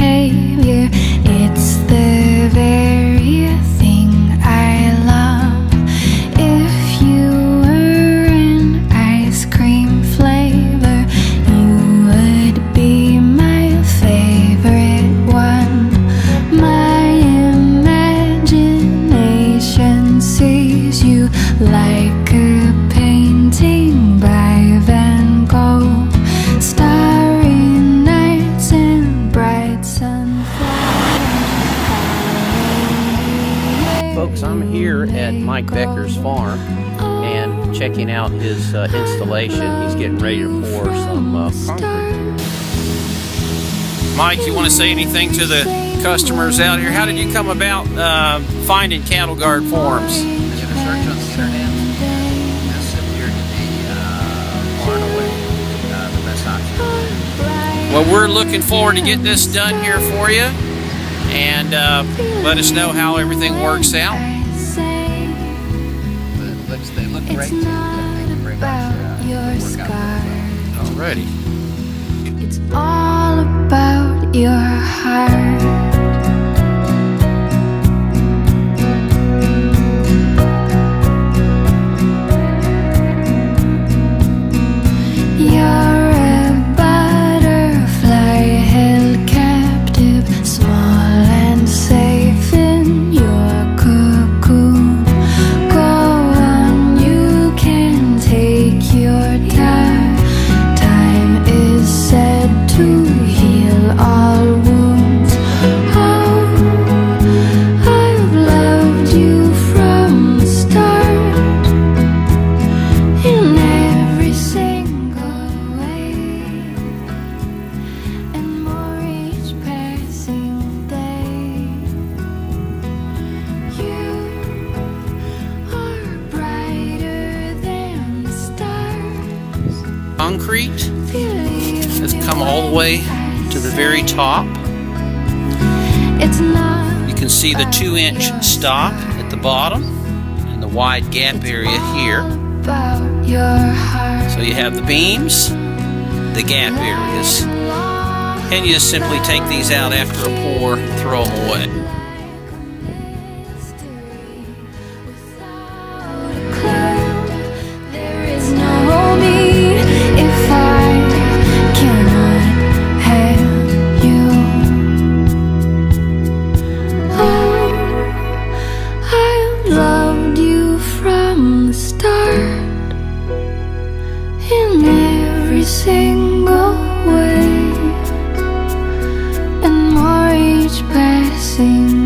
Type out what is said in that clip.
behavior. It's the very thing I love. If you were an ice cream flavor, you would be my favorite one. My imagination sees you like a painting by Van Gogh. Starry nights and bright sunflowers. Folks, I'm here at Mike Becker's farm and checking out his installation. He's getting ready to pour some concrete. Mike, you want to say anything to the customers out here? How did you come about finding Cattle Guard Forums? I did a search on the internet. This appeared to be far and away the best option. Well, we're looking forward to getting this done here for you, and let us know how everything works out. They look great too. Thank you very much. Work out. Alrighty. It's all about your heart. You're a butterfly held captive, small and safe in your cocoon. Go on, you can take your time. Time is said to heal all wounds. Oh, I've loved you from the start, in every single way, and more each passing day. You are brighter than the stars. Concrete has come all the way to the very top. It's not You can see the 2-inch stop at the bottom and the wide gap area here. about your heart. So you have the beams, the gap areas, and you just simply take these out after a pour and throw them away. There is no me if I cannot have you. Oh, I've loved you from the start, in every single way, and more each passing